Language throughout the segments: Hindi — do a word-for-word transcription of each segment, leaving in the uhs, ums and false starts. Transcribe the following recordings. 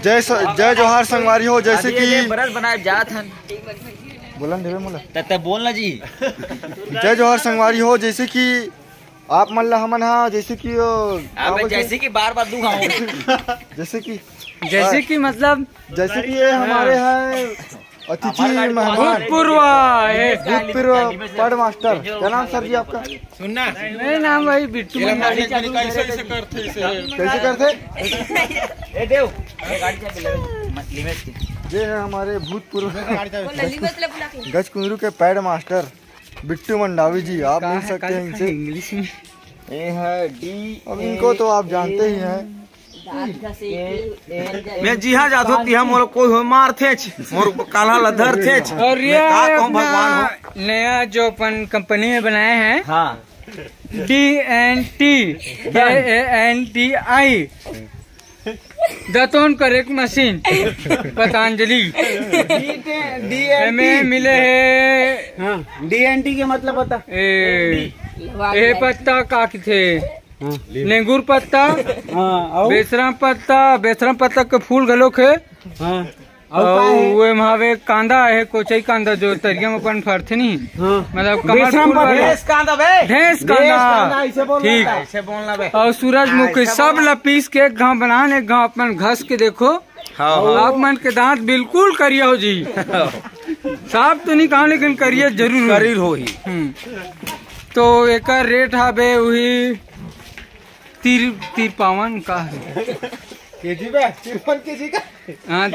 जय जय जोहार संगवारी हो। जैसे कि बरस बनाए जात हन बोलन देवे मोला तब बोलना जी। जय जोहार संगवारी हो। जैसे कि आप मन ला हमन हा जैसे कि जैसे कि बार बार दू जैसे कि जैसे कि मतलब जैसे कि ये हमारे हैं अतिथि मेहमान भूतपूर्व भूतपूर्व पढ़ मास्टर। क्या नाम सर जी आपका? सुनना मेरा नाम भाई बिट्टू मंडावी। कैसे करते? ये है हमारे भूतपूर्व गज कुंदरू के पैड मास्टर बिट्टू मंडावी जी। आप मिल सकते हैं इनसे इंग्लिश में। ये है डी। अब इनको तो आप जानते ही हैं। मैं जी हाँ जात होती है मोर कोई हो मार थे मोर काला लधर थे। और ये भगवान नया जो अपन कंपनी में बनाए हैं हाँ D N T N T I दतोन करेक्ट मशीन पतंजलि में मिले है। डी एन टी के मतलब बता। ए, ए पत्ता काक थे नेंगुर पत्ता बेसरम पत्ता बेसरम पत्ता के फूल घलोक है। और महावे कांदा है कोचई कांदा जो तरिया में अपन फरथे नहीं मतलब कमल फूल ढेस कांदा बे ढेस कांदा ठीक ऐसे बोलना बे। और सूरजमुखी सब ल पीस के एक गाँव बनान एक गाँव अपन घस के देखो। आप मन के दांत बिल्कुल करिया हो जी। साफ तो नहीं कहा लेकिन करिया जरूर करीर हो ही। तो एक रेट हवे वही तीर तीर पावन का है केजी में तिरपन केजी का। हाँ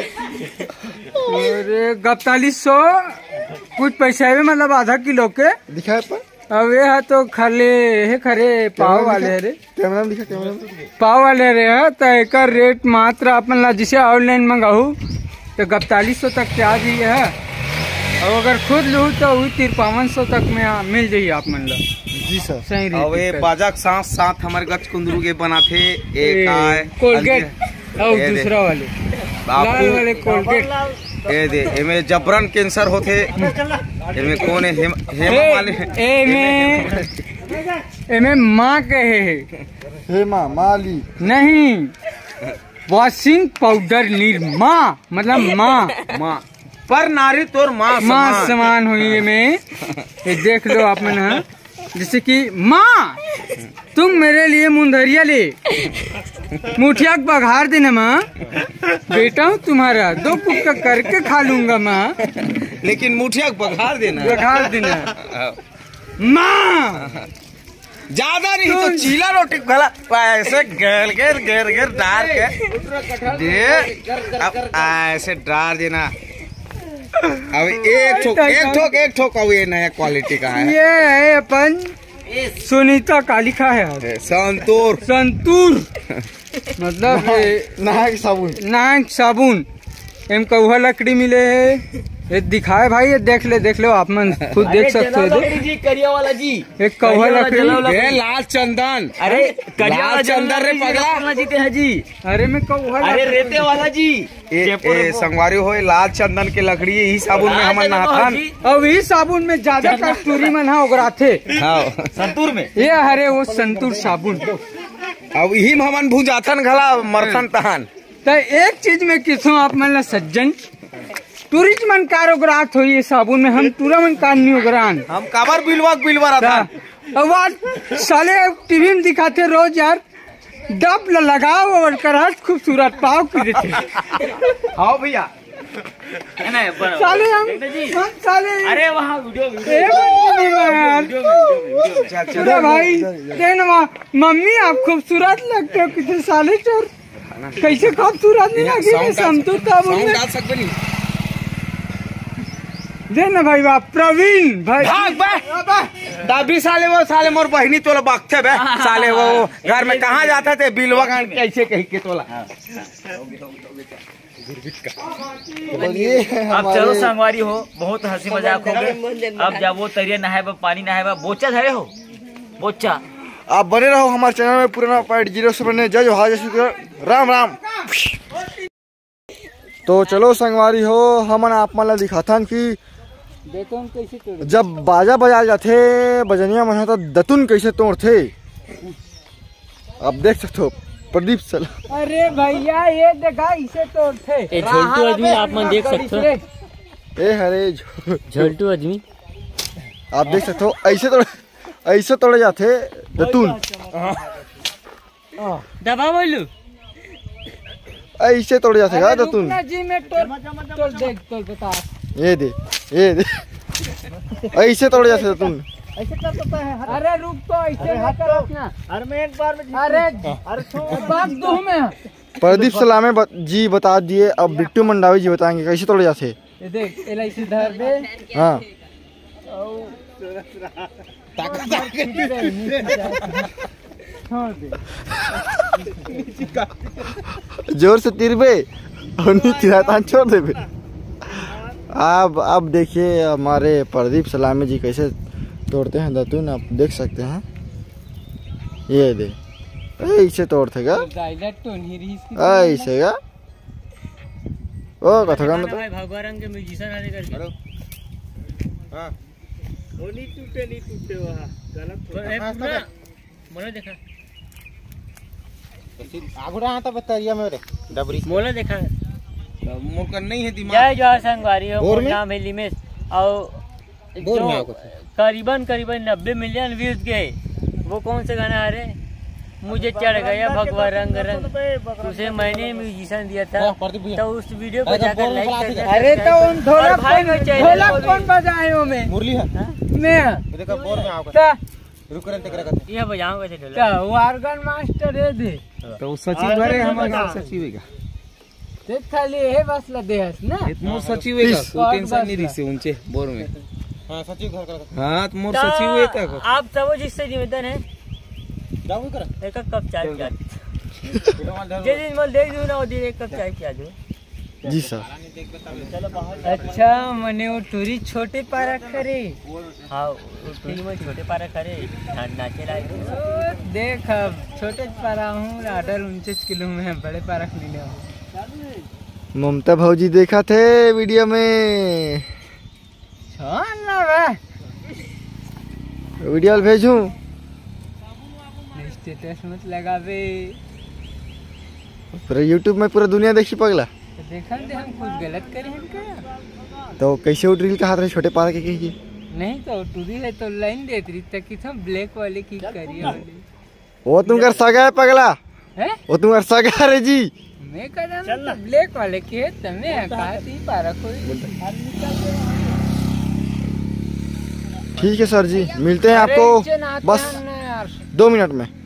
और गपतालीस सौ कुछ पैसा भी मतलब आधा किलो के दिखाए पर। अब ये है तो खाली है खरे पाव वाले रे कैमरा में दिखा कैमरा में पाव वाले रे है तो एक रेट मात्र अपन ला जिसे ऑनलाइन मंगाऊ तो गपतालीस सौ तक के आ जाइए है। और अगर खुद लू तो वही तिरपावन सौ तक में मिल जाइए आप मन ला। जी सर सही रेट। और ये बाजाक साथ साथ हमारे गच कुंदरू के बनाते एक आए कोलगेट और दूसरा वाले लाल वाले कोलगेट। ए दे एमे जबरन कैंसर होते एमे कौन है हेम हेमा वाले एमे एमे माँ कहे है हेमा माली नहीं वॉशिंग पाउडर निर्मा मतलब माँ माँ पर नारी तोर माँ माँ समान हुई में ये देख लो आप मन है। जैसे कि माँ तुम मेरे लिए मुंदरिया ले मुठिया बघार देना माँ बेटा हूँ तुम्हारा दो कुक्का करके खा लूंगा माँ लेकिन मुठिया बघार देना बघार देना माँ ज्यादा नहीं तो चीला रोटी भला ऐसे गर गर गर गर डाल के दे अब ऐसे डाल देना। अब एक ठोक एक ठोक एक ठोक अब ये नया क्वालिटी का है। ये है अपन सुनीता कालिका है संतूर संतूर मतलब नहायक साबुन नाक साबुन एम कौहा लकड़ी मिले है। ये दिखाए भाई ये देख ले देख लो आप मन खुद देख सकते हो। जी करिया वाला जी एक कौहा लकड़ी ये लाल चंदन। अरे करिया वाला चंदन रे पगला जीते हैं जी। अरे मैं कौहा अरे रेते वाला जी ए, ए संगवारी हो लाल चंदन के लकड़ी यही साबुन में हमन नहाथन। अब यही साबुन में ज्यादा कस्तूरी मन हा उगराथे संतूर में ये हरे वो संतूर साबुन। अब यही में हमन भुंजाथन घला मरथन तहन। तो एक चीज में किसो आप मन ला सज्जन टूरिस्ट मन कार उगरात हो ये साबुन में हम पूरा मन कार नहीं उगरान हम काबर बिलवा बिलवा रहा अब आज साले टीवी में दिखाते रोज यार डब लगाओ और कराट खूबसूरत पाव की देते। हाँ भैया साले हम हम साले अरे वहाँ वीडियो वीडियो भाई देना मम्मी आप खूबसूरत लगते हो कितने साले चोर कैसे खूबसूरत नहीं लगी संतूर साबुन में देना भाई बाप प्रवीण भाई दाबी साले वो साले मोर बहनी तोला बागते बे साले वो घर में कहाँ जाता थे बिलवा गान कैसे कही के तोला। अब चलो संगवारी हो बहुत हंसी मजाक हो गए। अब जब वो तरिया नहाए पानी नहाए बोचा धरे हो बोचा। आप बने रहो हमारे चैनल में पुराना पॉइंट जीरो से बने जय जोहार राम राम। तो चलो संगवारी हो हमन आप मन ला दिखाथन कि जब बाजा बजाए जाथे बजनिया मन तो दतुन कैसे तोड़थे। अब देख सकते हो प्रदीप सलाम। अरे भैया ये देखा इसे तोड़ते। ए झोलटू आदमी आप मन देख सकते हो। ए हरे झो- झोलटू आदमी आप देख सकते हो ऐसे तोड़े ऐसे तोड़े जाते दतून, दबा बोलू ऐसे तोड़े जाते का दतून। जी में तोड़ तोड़ देख तोड़ बता। ये दे ये दे ऐसे तोड़े जाते दतून। ऐसे कर सकता है। अरे रुक तो ऐसे मत करो ना। अरे मैं एक बार में अरे अरे बात दो में। प्रदीप सलामे बत, जी बता दिए, अब बिट्टू मंडावी जी बताएंगे कैसे तोड़े जाते। ये देख एला इसे धर दे। हाँ जोर से तिरबे और नहीं तिराता छोड़ देबे। अब अब देखिए हमारे प्रदीप सलामी जी कैसे तोड़ते हैं दतून, आप देख सकते हैं। ये दे ऐसे तोड़ते का ऐसे का ओ कथा का मतलब भगवा रंग के म्यूजिशियन आने करके हां वो नहीं टूटे नहीं टूटे वहाँ गलत मोला देखा आगुड़ा आता बतरिया में रे डबरी मोला देखा मोर का नहीं है दिमाग। जय जवाहर संगवारी हो, बोर में? नाम है लिमेश और बोर जो में आओ कुछ। करीबन करीबन नब्बे मिलियन व्यूज गए। वो कौन से गाना आ रहे मुझे चढ़ गया भगवा रंग रंग, उसे मैंने म्यूजिशियन दिया था। तो उस वीडियो को जाकर लाइक करना। अरे तो उन ढोलक भाई को चाहिए ढोलक कौन बजाए हो में मुरली है मैं देखो बोर में आओ ता रुक रहे तेरा कहते यह बजाऊंगा कैसे ढोलक। ता वार्गन मास्टर है दे तो सचिव भरे हमारे गांव सचिव है ते खाली है बस लदे हस ना मोर सचिव है का कोई टेंशन नहीं रिसे ऊंचे बोर में। हां सचिव घर का हां तो मोर तो सचिव है का आप सब जिससे निवेदन है जाओ कर एक कप चाय पिला दो। जे दिन मैं देख दूं ना वो दिन एक कप चाय पिला दो। जी सर। अच्छा मने वो टूरी छोटे पारा करे। हाँ फिल्म में छोटे पारा करे नाचे लायक। देख अब छोटे पारा हूँ आर्डर उनचास किलो में है, बड़े पारा ले ले। ममता भौजी देखा थे वीडियो में, छोड़ ना बे वीडियो भेजूं स्टेटस मत लगा बे। पूरा यूट्यूब में पूरा दुनिया देखी पगला। तो देखा दे हम कुछ गलत करे हैं क्या? तो कैसे वो ड्रिल का हाथ रहे छोटे पारा के कहिए। नहीं तो टूरी है तो लाइन देती तक कि तुम ब्लैक वाले की करिए वाले। वो तुम कर सगा है पगला, है वो तुम कर सगा रे जी। मैं कह रहा हूँ ब्लैक वाले की है तमें कहा थी पारा कोई। ठीक है सर जी, मिलते हैं अरे आपको नीचे नहाते बस हैं ना यार। दो मिनट में।